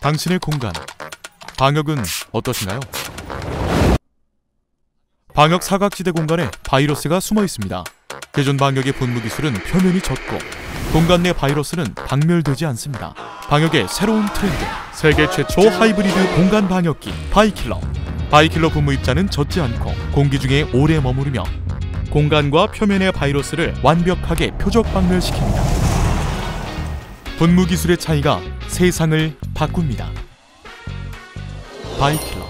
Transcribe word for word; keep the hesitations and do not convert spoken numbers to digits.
당신의 공간, 방역은 어떠신가요? 방역 사각지대 공간에 바이러스가 숨어 있습니다. 기존 방역의 분무 기술은 표면이 젖고 공간 내 바이러스는 박멸되지 않습니다. 방역의 새로운 트렌드, 세계 최초 하이브리드 공간 방역기 바이킬러. 바이킬러 분무 입자는 젖지 않고 공기 중에 오래 머무르며 공간과 표면의 바이러스를 완벽하게 표적 박멸시킵니다. 분무 기술의 차이가 세상을 바꿉니다. 바이킬러.